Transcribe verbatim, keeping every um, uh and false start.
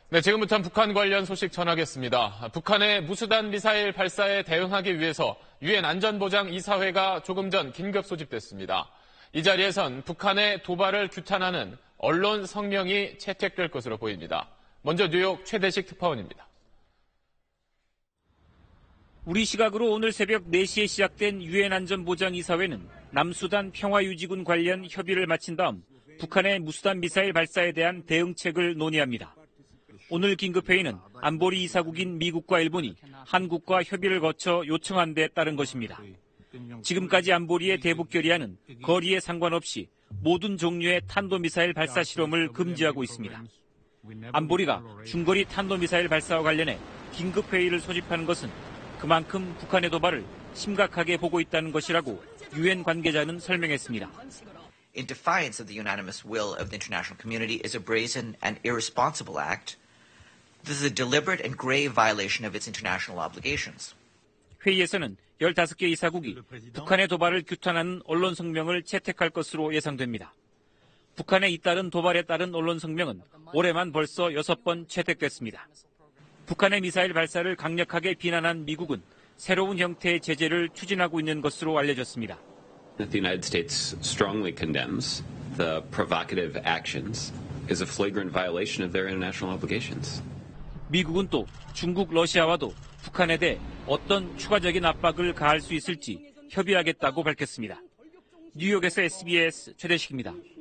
네, 지금부터 북한 관련 소식 전하겠습니다. 북한의 무수단 미사일 발사에 대응하기 위해서 유엔 안전보장이사회가 조금 전 긴급 소집됐습니다. 이 자리에선 북한의 도발을 규탄하는 언론 성명이 채택될 것으로 보입니다. 먼저 뉴욕 최대식 특파원입니다. 우리 시각으로 오늘 새벽 네 시에 시작된 유엔 안전보장이사회는 남수단 평화유지군 관련 협의를 마친 다음 북한의 무수단 미사일 발사에 대한 대응책을 논의합니다. 오늘 긴급회의는 안보리 이사국인 미국과 일본이 한국과 협의를 거쳐 요청한 데 따른 것입니다. 지금까지 안보리의 대북 결의안은 거리에 상관없이 모든 종류의 탄도미사일 발사 실험을 금지하고 있습니다. 안보리가 중거리 탄도미사일 발사와 관련해 긴급회의를 소집하는 것은 그만큼 북한의 도발을 심각하게 보고 있다는 것이라고 유엔 관계자는 설명했습니다. In defiance of the unanimous will of the international community is a brazen and irresponsible act. This is a deliberate and grave violation of its international obligations. 회의에서는 열다섯 개 이사국이 북한의 도발을 규탄하는 언론 성명을 채택할 것으로 예상됩니다. 북한의 잇따른 도발에 따른 언론 성명은 올해만 벌써 여섯 번 채택됐습니다. 북한의 미사일 발사를 강력하게 비난한 미국은 새로운 형태의 제재를 추진하고 있는 것으로 알려졌습니다. The United States strongly condemns the provocative actions is a flagrant violation of their international obligations. 미국은 또 중국, 러시아와도 북한에 대해 어떤 추가적인 압박을 가할 수 있을지 협의하겠다고 밝혔습니다. 뉴욕에서 에스비에스 최대식입니다.